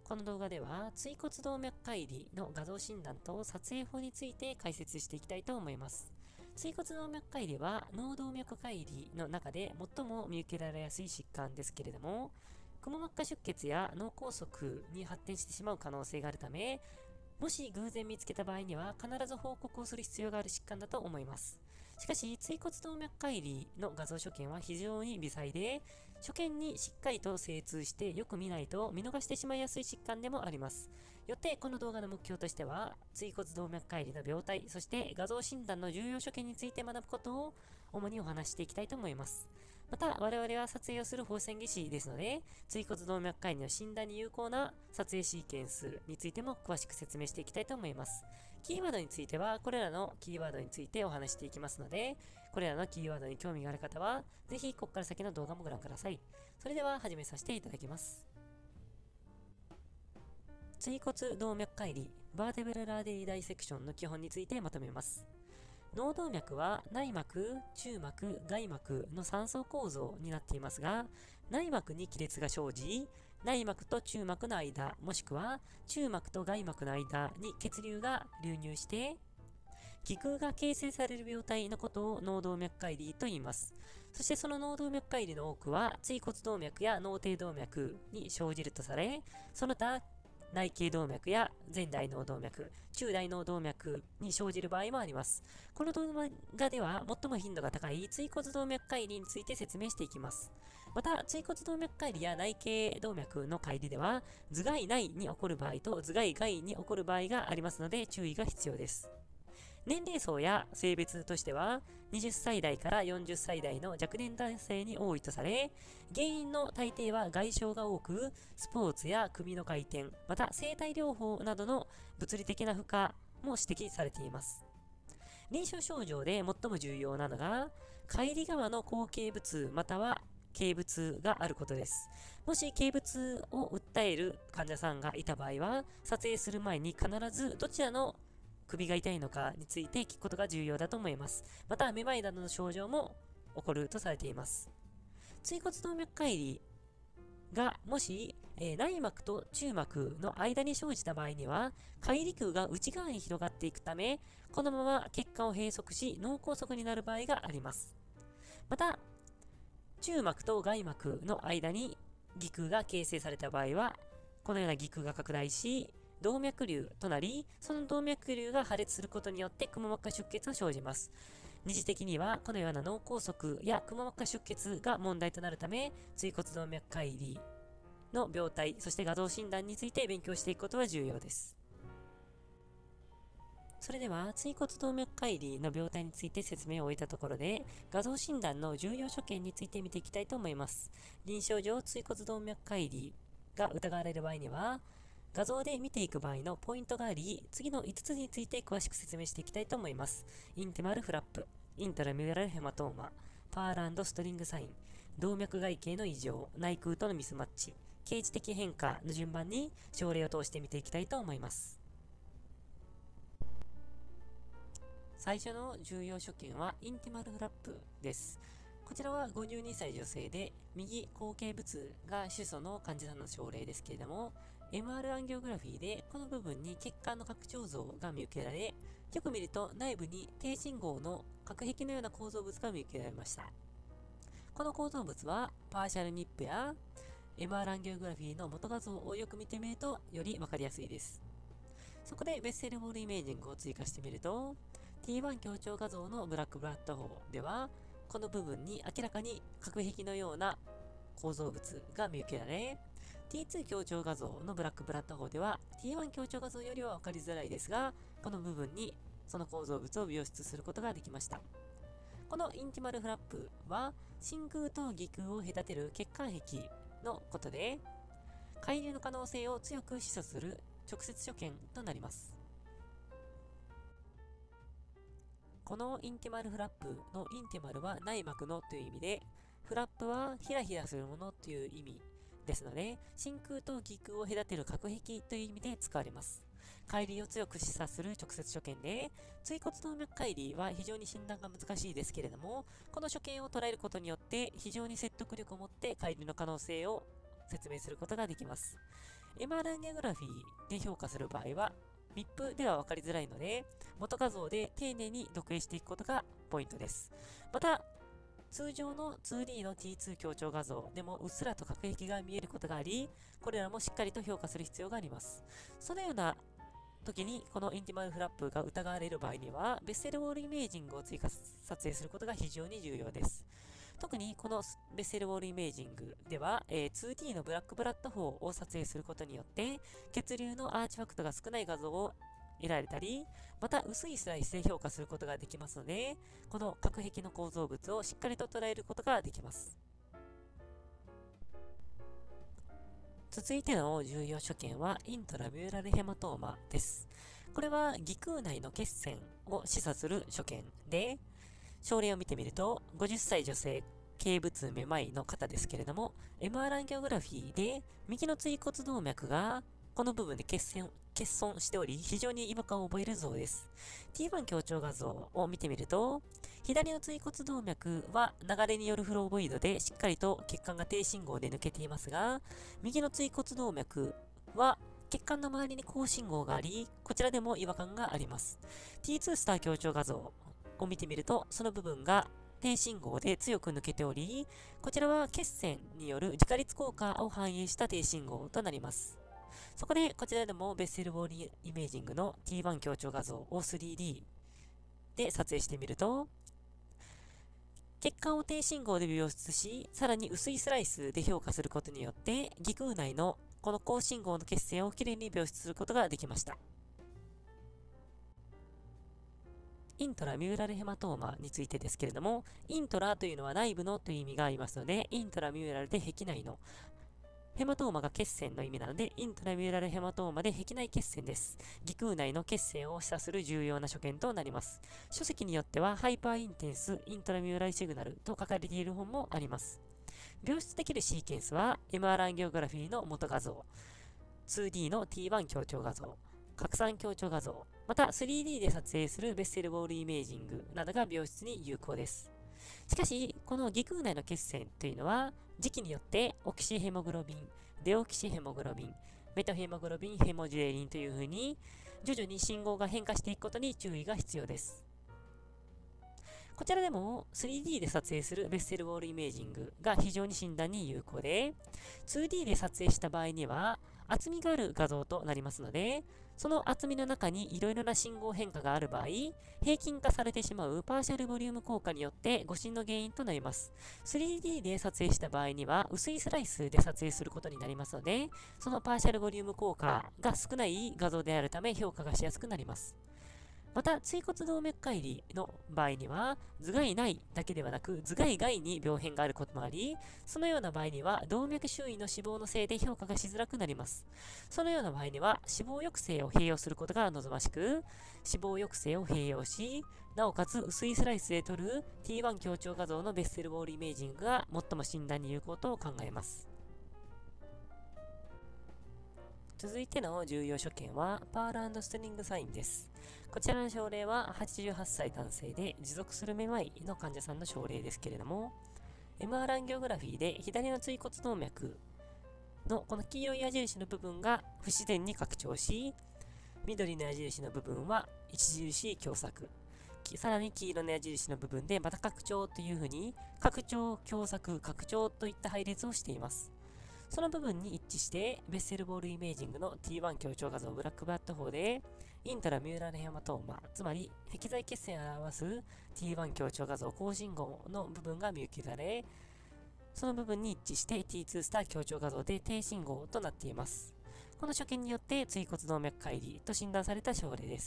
この動画では、椎骨動脈解離の画像診断と撮影法について解説していきたいと思います。椎骨動脈解離は脳動脈解離の中で最も見受けられやすい疾患ですけれども、くも膜下出血や脳梗塞に発展してしまう可能性があるため、もし偶然見つけた場合には必ず報告をする必要がある疾患だと思います。しかし、椎骨動脈解離の画像所見は非常に微細で、所見にしっかりと精通してよく見ないと見逃してしまいやすい疾患でもあります。よって、この動画の目標としては、椎骨動脈解離の病態、そして画像診断の重要所見について学ぶことを主にお話していきたいと思います。また、我々は撮影をする放線技師ですので、椎骨動脈解離の診断に有効な撮影シーケンスについても詳しく説明していきたいと思います。キーワードについては、これらのキーワードについてお話していきますので、これらのキーワードに興味がある方は、ぜひここから先の動画もご覧ください。それでは始めさせていただきます。椎骨動脈解離、バーテブララーデリーダイセクションの基本についてまとめます。脳動脈は内膜、中膜、外膜の3層構造になっていますが、内膜に亀裂が生じ、内膜と中膜の間、もしくは中膜と外膜の間に血流が流入して、気空が形成される病態のことを脳動脈解離と言います。そしてその脳動脈解離の多くは、椎骨動脈や脳底動脈に生じるとされ、その他、内頸動脈や前大脳動脈、中大脳動脈に生じる場合もあります。この動画では最も頻度が高い椎骨動脈解離について説明していきます。また、椎骨動脈解離や内頸動脈の解離では、頭蓋内に起こる場合と頭蓋外に起こる場合がありますので注意が必要です。年齢層や性別としては、20歳代から40歳代の若年男性に多いとされ、原因の大抵は外傷が多く、スポーツや首の回転、また生体療法などの物理的な負荷も指摘されています。臨床症状で最も重要なのが、帰り側の後頸部痛または頸部痛があることです。もし頸部痛を訴える患者さんがいた場合は、撮影する前に必ずどちらの首が痛いのかについて聞くことが重要だと思います。また、めまいなどの症状も起こるとされています。椎骨動脈解離が、もし、内膜と中膜の間に生じた場合には、解離腔が内側に広がっていくため、このまま血管を閉塞し、脳梗塞になる場合があります。また、中膜と外膜の間に偽空が形成された場合は、このような偽空が拡大し、動脈瘤となり、その動脈瘤が破裂することによってくも膜下出血が生じます。二次的には、このような脳梗塞やくも膜下出血が問題となるため、椎骨動脈解離の病態、そして画像診断について勉強していくことは重要です。それでは、椎骨動脈解離の病態について説明を終えたところで、画像診断の重要所見について見ていきたいと思います。臨床上、椎骨動脈解離が疑われる場合には、画像で見ていく場合のポイントがあり、次の5つについて詳しく説明していきたいと思います。インティマルフラップ、イントラミュラルヘマトーマ、パール&ストリングサイン、動脈外形の異常、内空とのミスマッチ、形値的変化の順番に症例を通して見ていきたいと思います。最初の重要所見はインティマルフラップです。こちらは52歳女性で、右後頸部痛が主訴の患者さんの症例ですけれども、MR アンギオグラフィーでこの部分に血管の拡張像が見受けられ、よく見ると内部に低信号の隔壁のような構造物が見受けられました。この構造物はパーシャルニップや MR アンギオグラフィーの元画像をよく見てみるとよりわかりやすいです。そこでベッセルボールイメージングを追加してみると、T1 強調画像のブラックブラッドホーでは、この部分に明らかに隔壁のような構造物が見受けられ、T2 強調画像のブラックブラッドホーでは、T1 強調画像よりは分かりづらいですが、この部分にその構造物を描出することができました。このインティマルフラップは、真空と偽空を隔てる血管壁のことで、介入の可能性を強く示唆する直接所見となります。このインティマルフラップのインティマルは内膜のという意味で、フラップはヒラヒラするものという意味ですので、真空と偽空を隔てる隔壁という意味で使われます。乖離を強く示唆する直接所見で、椎骨動脈乖離は非常に診断が難しいですけれども、この所見を捉えることによって非常に説得力を持って乖離の可能性を説明することができます。 MR アンギオグラフィーで評価する場合は、MIP では分かりづらいので、元画像で丁寧に読影していくことがポイントです。また、通常の 2D の T2 強調画像でもうっすらと隔壁が見えることがあり、これらもしっかりと評価する必要があります。そのような時にこのインティマルフラップが疑われる場合には、ベッセルウォールイメージングを追加撮影することが非常に重要です。特にこのベッセルウォールイメージングでは、2D のブラックプラットフォーを撮影することによって、血流のアーチファクトが少ない画像を得られたり、また薄いスライスで評価することができますので、この隔壁の構造物をしっかりと捉えることができます。続いての重要所見は、イントラミューラルヘマトーマです。これは、鼻腔内の血栓を示唆する所見で、症例を見てみると、50歳女性、頸部痛めまいの方ですけれども、MR アンギオグラフィーで、右の椎骨動脈が、この部分で欠損しており、非常に違和感を覚える像です。T1 強調画像を見てみると、左の椎骨動脈は流れによるフローボイドでしっかりと血管が低信号で抜けていますが、右の椎骨動脈は血管の周りに高信号があり、こちらでも違和感があります。T2 スター強調画像を見てみると、その部分が低信号で強く抜けており、こちらは血栓による自家率効果を反映した低信号となります。そこで、こちらでもベッセルウォールイメージングの T1 強調画像を 3D で撮影してみると、血管を低信号で描出し、さらに薄いスライスで評価することによって、鼻腔内のこの高信号の血栓をきれいに描出することができました。イントラミューラルヘマトーマについてですけれども、イントラというのは内部のという意味がありますので、イントラミューラルで壁内の、ヘマトーマが血栓の意味なので、イントラミューラルヘマトーマで壁内血栓です。鼻腔内の血栓を示唆する重要な所見となります。書籍によっては、ハイパーインテンスイントラミューラルシグナルと書かれている本もあります。描出できるシーケンスは、MR アンギオグラフィーの元画像、2D の T1 強調画像、拡散強調画像、また 3D で撮影するベッセルウォールイメージングなどが描出に有効です。しかし、この鼻腔内の血栓というのは、時期によってオキシヘモグロビン、デオキシヘモグロビン、メトヘモグロビン、ヘモジュエリンという風に、徐々に信号が変化していくことに注意が必要です。こちらでも 3D で撮影するベッセルウォールイメージングが非常に診断に有効で、2D で撮影した場合には厚みがある画像となりますので、その厚みの中にいろいろな信号変化がある場合、平均化されてしまうパーシャルボリューム効果によって誤診の原因となります。3D で撮影した場合には薄いスライスで撮影することになりますので、そのパーシャルボリューム効果が少ない画像であるため評価がしやすくなります。また、椎骨動脈解離の場合には、頭蓋内だけではなく、頭蓋外に病変があることもあり、そのような場合には、動脈周囲の脂肪のせいで評価がしづらくなります。そのような場合には、脂肪抑制を併用することが望ましく、脂肪抑制を併用し、なおかつ薄いスライスで撮る T1 強調画像のベッセルウォールイメージングが最も診断に有効と考えます。続いての重要所見は、パール&ストリングサインです。こちらの症例は88歳男性で持続するめまいの患者さんの症例ですけれども、MR アンギオグラフィーで左の椎骨動脈のこの黄色い矢印の部分が不自然に拡張し、緑の矢印の部分は著しい狭窄、さらに黄色の矢印の部分でまた拡張というふうに、拡張、狭窄、拡張といった配列をしています。その部分に一致して、ベッセルボールイメージングの T1 強調画像ブラックバット法で、イントラミューラルヘマトーマ、つまり壁材血栓を表す T1 強調画像高信号の部分が見受けられ、その部分に一致して T2 スター強調画像で低信号となっています。この所見によって椎骨動脈解離と診断された症例です。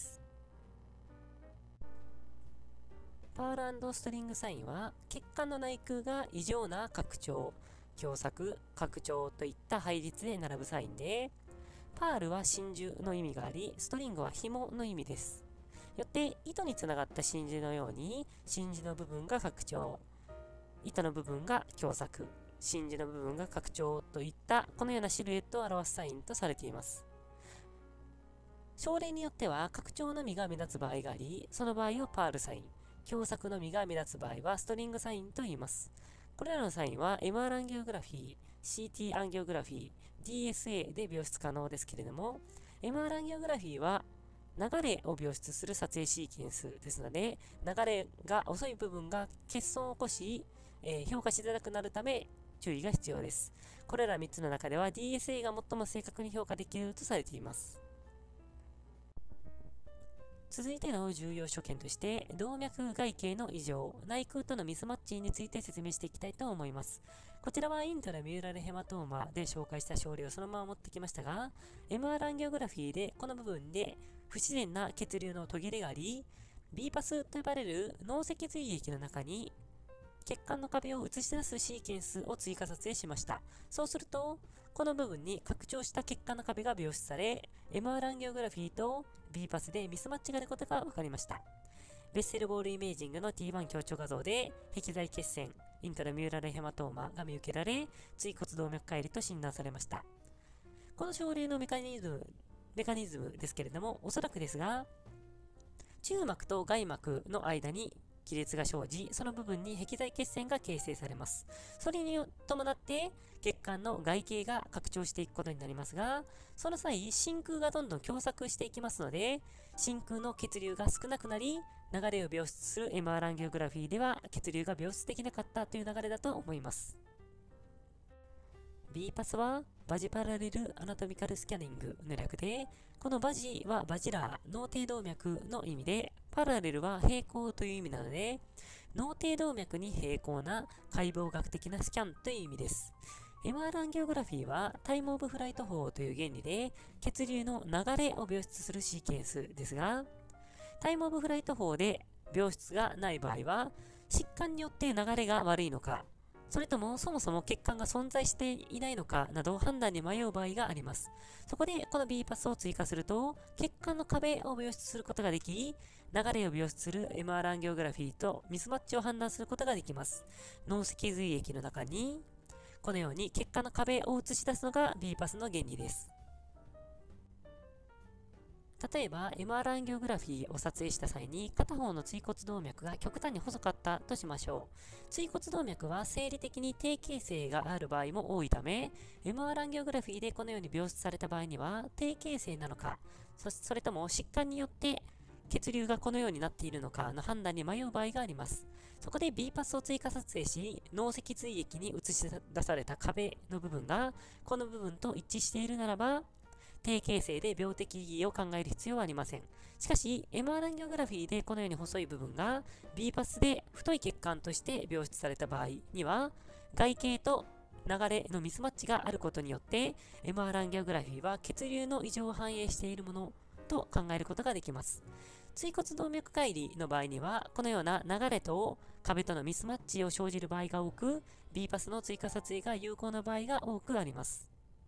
パール&ストリングサインは、血管の内腔が異常な拡張、狭窄、拡張といった配列で並ぶサインで、パールは真珠の意味があり、ストリングは紐の意味です。よって、糸につながった真珠のように、真珠の部分が拡張、糸の部分が狭窄、真珠の部分が拡張といった、このようなシルエットを表すサインとされています。症例によっては、拡張のみが目立つ場合があり、その場合をパールサイン、狭窄のみが目立つ場合はストリングサインと言います。これらのサインは MR アンギオグラフィー CT アンギオグラフィー、DSA で描出可能ですけれども、MR アンギオグラフィーは流れを描出する撮影シーケンスですので、流れが遅い部分が欠損を起こし、評価しづらくなるため注意が必要です。これら3つの中では DSA が最も正確に評価できるとされています。続いての重要所見として、動脈外形の異常、内腔とのミスマッチについて説明していきたいと思います。こちらはイントラミューラルヘマトーマで紹介した症例をそのまま持ってきましたが、MR アンギオグラフィーでこの部分で不自然な血流の途切れがあり、B パスと呼ばれる脳脊髄液の中に血管の壁を映し出すシーケンスを追加撮影しました。そうすると、この部分に拡張した血管の壁が描出され、MR アンギオグラフィーと B パスでミスマッチがあることが分かりました。ベッセルボールイメージングの T1 強調画像で、壁材血栓、イントラミューラルヘマトーマが見受けられ、椎骨動脈解離と診断されました。この症例のメカニズムですけれども、おそらくですが、中膜と外膜の間に亀裂が生じ、その部分に壁材血栓が形成されます。それに伴って血管の外形が拡張していくことになりますが、その際、真空がどんどん狭窄していきますので、真空の血流が少なくなり、流れを描出する MR アンギオグラフィーでは血流が描出できなかったという流れだと思います。B パスはバジパラレルアナトミカルスキャニングの略で、このバジはバジラー、脳底動脈の意味で、パラレルは平行という意味なので、脳底動脈に平行な解剖学的なスキャンという意味です。MR アンギオグラフィーはタイムオブフライト法という原理で血流の流れを描出するシーケンスですが、タイムオブフライト法で描出がない場合は、疾患によって流れが悪いのか、それともそもそも血管が存在していないのかなど判断に迷う場合があります。そこでこの B パスを追加すると、血管の壁を描出することができ、流れを描出する MR アンギオグラフィーとミスマッチを判断することができます。脳脊髄液の中に、このように血管の壁を映し出すのが B パスの原理です。例えば MR アンギオグラフィーを撮影した際に片方の椎骨動脈が極端に細かったとしましょう。椎骨動脈は生理的に低形成がある場合も多いため、MR アンギオグラフィーでこのように描出された場合には低形成なのか、それとも疾患によって血流がこのようになっているのかの判断に迷う場合があります。そこで B パスを追加撮影し、脳脊髄液に映し出された壁の部分がこの部分と一致しているならば、低形成で病的意義を考える必要はありません。しかし、MR アンギオグラフィーでこのように細い部分が B パスで太い血管として描出された場合には、外形と流れのミスマッチがあることによって、MR アンギオグラフィーは血流の異常を反映しているものと考えることができます。椎骨動脈解離の場合には、このような流れと壁とのミスマッチを生じる場合が多く、B パスの追加撮影が有効な場合が多くあります。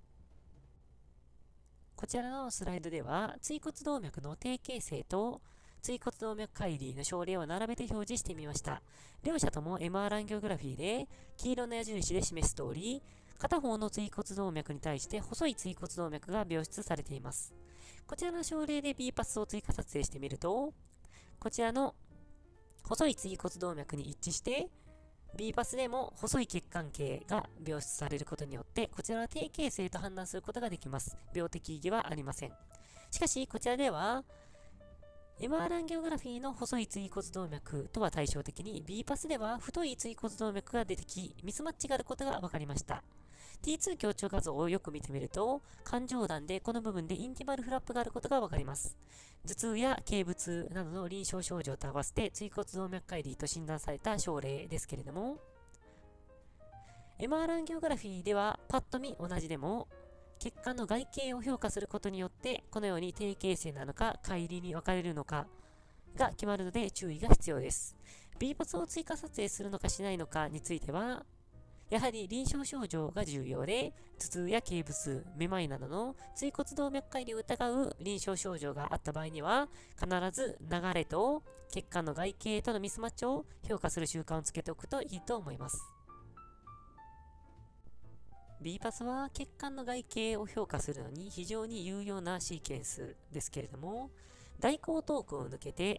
こちらのスライドでは、椎骨動脈の低形成と椎骨動脈解離の症例を並べて表示してみました。両者とも MR アンギオグラフィーで黄色の矢印で示す通り、片方の椎骨動脈に対して細い椎骨動脈が描出されています。こちらの症例で B パスを追加撮影してみると、こちらの細い椎骨動脈に一致して、B パスでも細い血管系が描出されることによって、こちらは低形成と判断することができます。病的意義はありません。しかし、こちらでは、MR アンギオグラフィーの細い椎骨動脈とは対照的に、B パスでは太い椎骨動脈が出てき、ミスマッチがあることが分かりました。T2 強調画像をよく見てみると、環状段でこの部分でインティマルフラップがあることがわかります。頭痛や頸部痛などの臨床症状と合わせて椎骨動脈解離と診断された症例ですけれども、MR アンギオグラフィーではパッと見同じでも、血管の外形を評価することによって、このように低形成なのか解離に分かれるのかが決まるので注意が必要です。B パスを追加撮影するのかしないのかについては、やはり臨床症状が重要で、頭痛や頸部痛、めまいなどの椎骨動脈解離を疑う臨床症状があった場合には、必ず流れと血管の外形とのミスマッチを評価する習慣をつけておくといいと思います。B パスは血管の外形を評価するのに非常に有用なシーケンスですけれども、大後頭腔を抜けて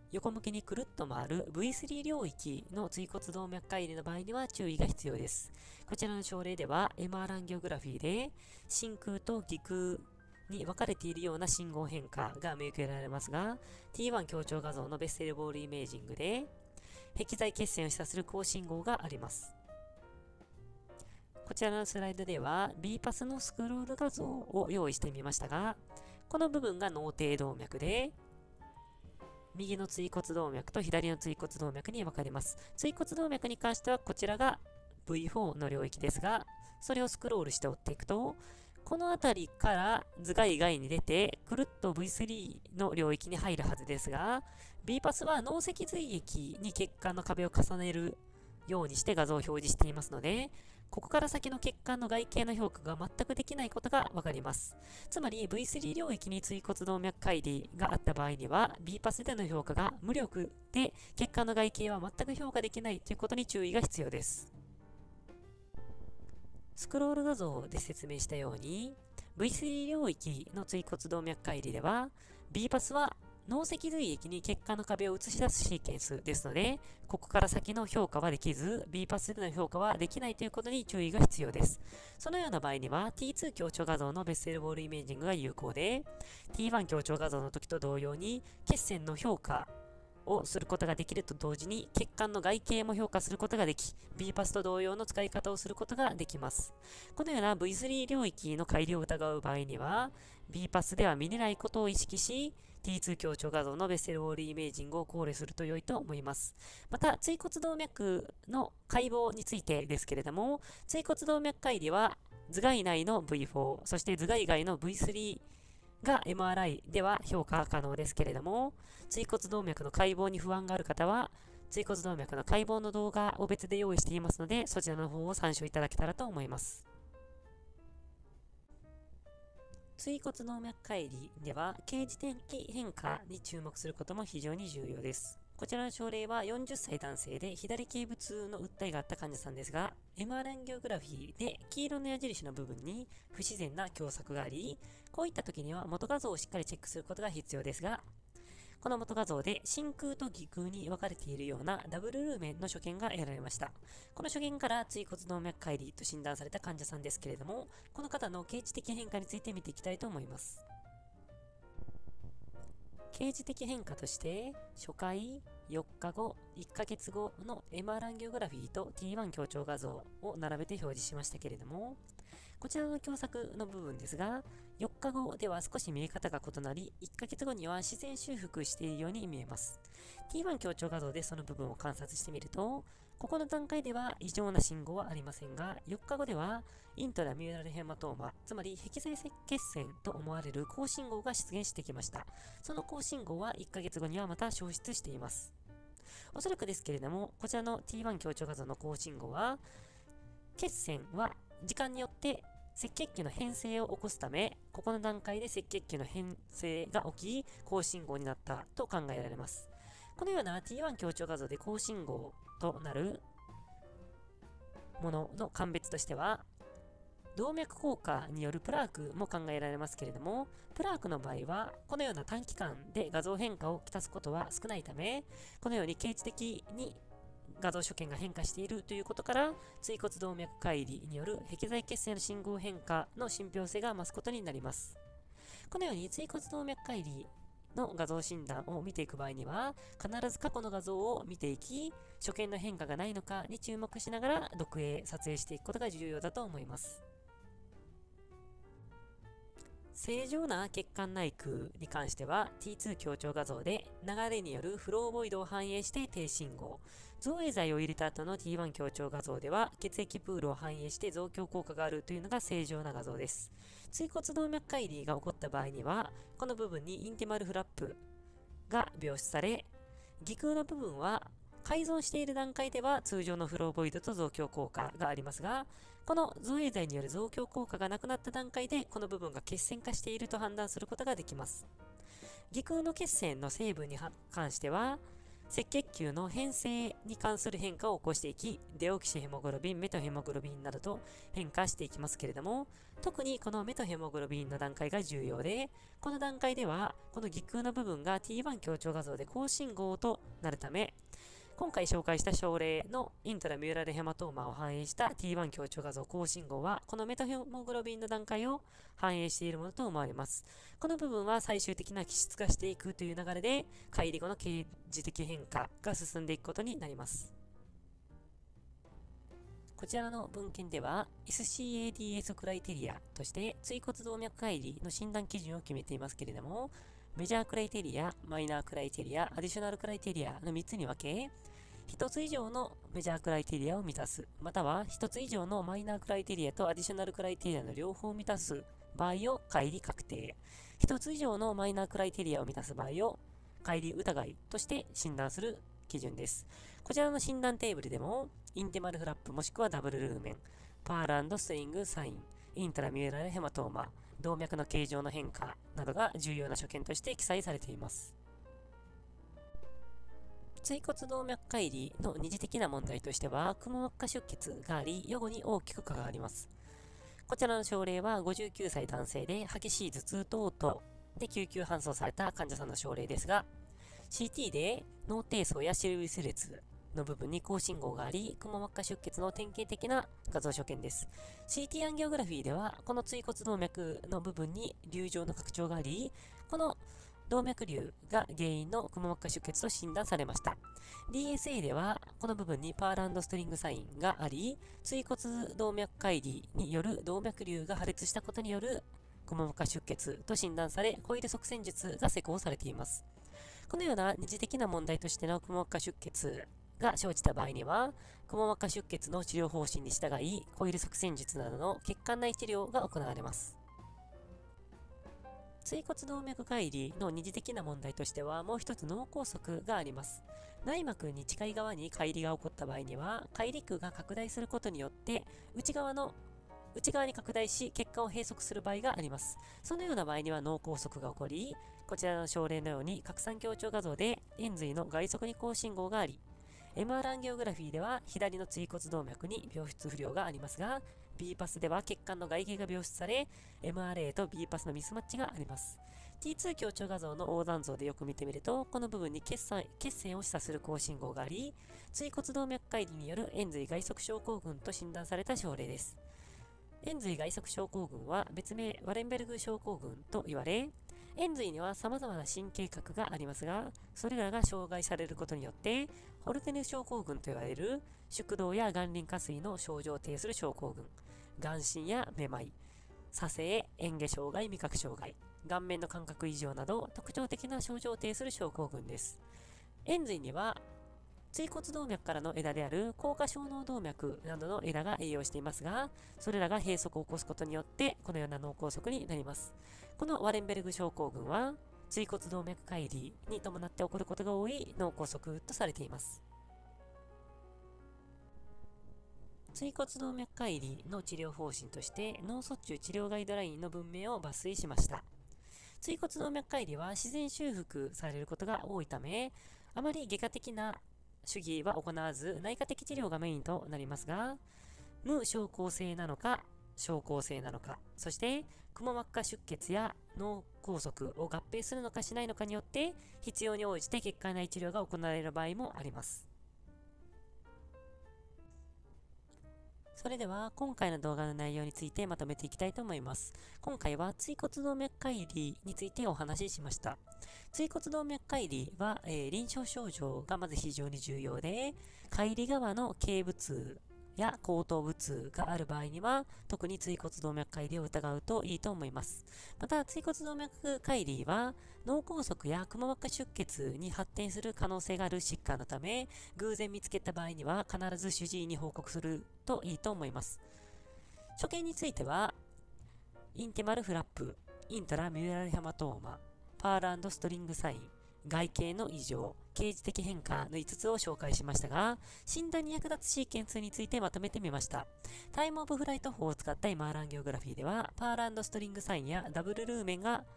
横向きにくるっと回る V3 領域の椎骨動脈解離の場合には注意が必要です。こちらの症例では MR アンギオグラフィーで真空と偽空に分かれているような信号変化が見受けられますが、T1 強調画像のベッセルボールイメージングで壁材血栓を示唆する高信号があります。こちらのスライドでは B パスのスクロール画像を用意してみましたが、この部分が脳底動脈で、右の椎骨動脈と左の椎骨動脈に分かれます。椎骨動脈に関してはこちらが V4 の領域ですが、それをスクロールして追っていくと、この辺りから頭蓋外に出て、くるっと V3 の領域に入るはずですが、B パスは脳脊髄液に血管の壁を重ねるようにして画像を表示していますので、ここから先の血管の外形の評価が全くできないことがわかります。つまり V3 領域に椎骨動脈解離があった場合には B パスでの評価が無力で血管の外形は全く評価できないということに注意が必要です。スクロール画像で説明したように V3 領域の椎骨動脈解離では B パスは脳脊髄液に血管の壁を映し出すシーケンスですので、ここから先の評価はできず、B パスでの評価はできないということに注意が必要です。そのような場合には、T2 強調画像のベッセルボールイメージングが有効で、T1 強調画像の時と同様に、血栓の評価をすることができると同時に、血管の外形も評価することができ、B パスと同様の使い方をすることができます。このような V3 領域の改良を疑う場合には、B パスでは見れないことを意識し、T2 強調画像のベッセルウォールイメージングを考慮すると良いと思います。また、椎骨動脈の解剖についてですけれども、椎骨動脈解離は頭蓋内の V4、そして頭蓋外の V3 が MRI では評価可能ですけれども、椎骨動脈の解剖に不安がある方は、椎骨動脈の解剖の動画を別で用意していますので、そちらの方を参照いただけたらと思います。椎骨動脈解離では、刑事的変化に注目することも非常に重要です。こちらの症例は40歳男性で左頸部痛の訴えがあった患者さんですが、MR アンギオグラフィーで黄色の矢印の部分に不自然な狭窄があり、こういった時には元画像をしっかりチェックすることが必要ですが、この元画像で真空と偽空に分かれているようなダブルルーメンの所見が得られました。この所見から椎骨動脈解離と診断された患者さんですけれども、この方の刑事的変化について見ていきたいと思います。刑事的変化として、初回、4日後、1ヶ月後の MR アンギオグラフィーと T1 強調画像を並べて表示しましたけれども、こちらの狭窄の部分ですが、4日後では少し見え方が異なり、1ヶ月後には自然修復しているように見えます。T1 強調画像でその部分を観察してみると、ここの段階では異常な信号はありませんが、4日後ではイントラミューラルヘマトーマ、つまり壁材血栓と思われる高信号が出現してきました。その高信号は1ヶ月後にはまた消失しています。おそらくですけれども、こちらの T1 強調画像の高信号は、血栓は時間によって赤血球の変性を起こすため、ここの段階で赤血球の変性が起き、高信号になったと考えられます。このような T1 強調画像で高信号となるものの鑑別としては、動脈硬化によるプラークも考えられますけれども、プラークの場合は、このような短期間で画像変化をきたすことは少ないため、このように形質的に画像所見が変化しているということから、椎骨動脈解離による壁材血栓の信号変化の信憑性が増すことになります。このように椎骨動脈解離の画像診断を見ていく場合には、必ず過去の画像を見ていき、所見の変化がないのかに注目しながら読影、撮影していくことが重要だと思います。正常な血管内空に関しては T2 強調画像で流れによるフローボイドを反映して低信号、造影剤を入れた後の T1 強調画像では血液プールを反映して増強効果があるというのが正常な画像です。椎骨動脈解離が起こった場合には、この部分にインティマルフラップが描出され、偽空の部分は改造している段階では通常のフローボイドと増強効果がありますが、この造影剤による増強効果がなくなった段階でこの部分が血栓化していると判断することができます。偽空の血栓の成分に関しては、 赤血球の変性に関する変化を起こしていき、デオキシヘモグロビン、メトヘモグロビンなどと変化していきますけれども、特にこのメトヘモグロビンの段階が重要で、この段階では、この軸の部分が T1 強調画像で高信号となるため、今回紹介した症例のイントラミューラルヘマトーマを反映した T1 強調画像高信号は、このメトヘモグロビンの段階を反映しているものと思われます。この部分は最終的な基質化していくという流れで、乖離後の刑事的変化が進んでいくことになります。こちらの文献では SCADS クライテリアとして椎骨動脈乖離の診断基準を決めていますけれども、メジャークライテリア、マイナークライテリア、アディショナルクライテリアの3つに分け、1つ以上のメジャークライテリアを満たす、または1つ以上のマイナークライテリアとアディショナルクライテリアの両方を満たす場合を乖離確定、1つ以上のマイナークライテリアを満たす場合を乖離疑いとして診断する基準です。こちらの診断テーブルでも、インテマルフラップもしくはダブルルーメン、パール&ストリングサイン、イントラミューラルヘマトーマ、動脈の形状の変化などが重要な所見として記載されています。椎骨動脈乖離の二次的な問題としては、くも膜下出血があり、予後に大きく関わります。こちらの症例は59歳男性で激しい頭痛と嘔吐で救急搬送された患者さんの症例ですが、CT で脳底層やシルビス列の部分に高信号があり、くも膜下出血の典型的な画像所見です。CT アンギオグラフィーでは、この椎骨動脈の部分に瘤状の拡張があり、この動脈瘤が原因のくも膜下出血と診断されました。DSA では、この部分にパール&ストリングサインがあり、椎骨動脈乖離による動脈瘤が破裂したことによるくも膜下出血と診断され、コイル塞栓術が施行されています。このような二次的な問題としてのくも膜下出血が生じた場合には、くも膜下出血の治療方針に従い、コイル塞栓術などの血管内治療が行われます。椎骨動脈乖離の二次的な問題としては、もう一つ脳梗塞があります。内膜に近い側に乖離が起こった場合には、乖離腔が拡大することによって、内側に拡大し、血管を閉塞する場合があります。そのような場合には脳梗塞が起こり、こちらの症例のように拡散強調画像で延髄の外側に高信号があり、MR アンギオグラフィーでは左の椎骨動脈に病出不良がありますが、B パスでは血管の外形が描出され、MRA と B パスのミスマッチがあります。T2 強調画像の横断像でよく見てみると、この部分に血栓を示唆する高信号があり、椎骨動脈乖離による延髄外側症候群と診断された症例です。延髄外側症候群は別名ワレンベルグ症候群と言われ、延髄には様々な神経核がありますが、それらが障害されることによって、ホルテヌ症候群と言われる縮動や眼輪下垂の症状を呈する症候群、眼振やめまい、左性、嚥下障害、味覚障害、顔面の感覚異常など特徴的な症状を呈する症候群です。延髄には椎骨動脈からの枝である高架小脳動脈などの枝が栄養していますが、それらが閉塞を起こすことによってこのような脳梗塞になります。このワレンベルグ症候群は椎骨動脈乖離に伴って起こることが多い脳梗塞とされています。椎骨動脈乖離の治療方針として脳卒中治療ガイドラインの文明を抜粋しました。椎骨動脈乖離は自然修復されることが多いため、あまり外科的な手技は行わず内科的治療がメインとなりますが、無症候性なのか症候性なのか、そしてくも膜下出血や脳梗塞を合併するのかしないのかによって必要に応じて血管内治療が行われる場合もあります。それでは今回の動画の内容についてまとめていきたいと思います。今回は椎骨動脈乖離についてお話ししました。椎骨動脈乖離は、臨床症状がまず非常に重要で、乖離側の頸部痛や後頭部痛がある場合には、特に椎骨動脈乖離を疑うといいと思います。また、椎骨動脈乖離は脳梗塞やくも膜下出血に発展する可能性がある疾患のため、偶然見つけた場合には必ず主治医に報告するといいと思います。所見については、インテマルフラップ、イントラミューラルヘマトーマ、パール&ストリングサイン、外形の異常、刑事的変化の5つを紹介しましたが、診断に役立つシーケンスについてまとめてみました。タイムオブフライト法を使った MR アンギオグラフィーでは、パール&ストリングサインやダブルルーメンが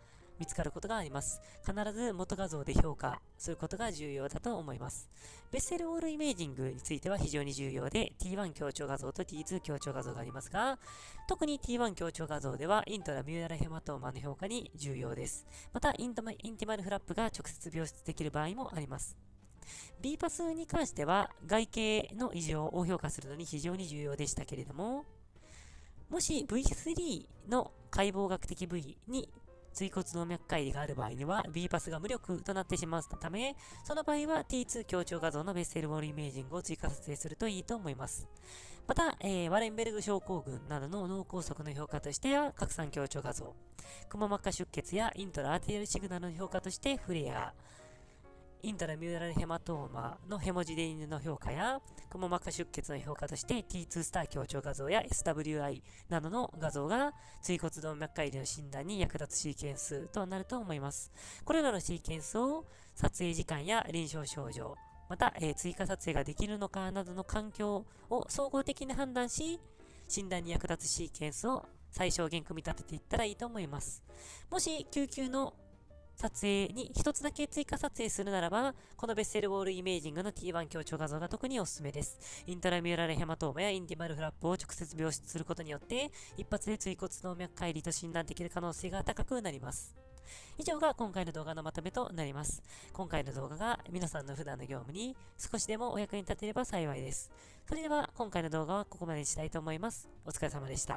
見つかることがあります。必ず元画像で評価することが重要だと思います。ベッセルウォールイメージングについては非常に重要で、T1 強調画像と T2 強調画像がありますが、特に T1 強調画像ではイントラミューラルヘマトーマの評価に重要です。また、インティマルフラップが直接描出できる場合もあります。B パスに関しては外形の異常を評価するのに非常に重要でしたけれども、もし V3 の解剖学的部位に椎骨動脈解離がある場合には B パスが無力となってしまうため、その場合は T2 強調画像のベッセルウォールイメージングを追加撮影するといいと思います。また、ワレンベルグ症候群などの脳梗塞の評価としては拡散強調画像、くも膜下出血やイントラアーテリアルシグナルの評価としてフレア、イントラミューラルヘマトーマのヘモジデインの評価や、くも膜下出血の評価として T2 スター強調画像や SWI などの画像が椎骨動脈解離の診断に役立つシーケンスとなると思います。これらのシーケンスを撮影時間や臨床症状、また、追加撮影ができるのかなどの環境を総合的に判断し、診断に役立つシーケンスを最小限組み立てていったらいいと思います。もし救急の撮影に一つだけ追加撮影するならば、このベッセルウォールイメージングの T1 強調画像が特におすすめです。イントラミューラルヘマトーマやインティマルフラップを直接描出することによって、一発で椎骨動脈解離と診断できる可能性が高くなります。以上が今回の動画のまとめとなります。今回の動画が皆さんの普段の業務に少しでもお役に立てれば幸いです。それでは今回の動画はここまでにしたいと思います。お疲れ様でした。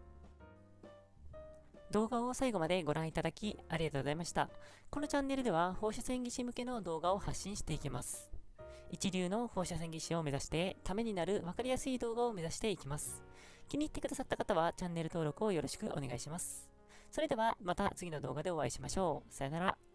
動画を最後までご覧いただきありがとうございました。このチャンネルでは放射線技師向けの動画を発信していきます。一流の放射線技師を目指してためになる分かりやすい動画を目指していきます。気に入ってくださった方はチャンネル登録をよろしくお願いします。それではまた次の動画でお会いしましょう。さよなら。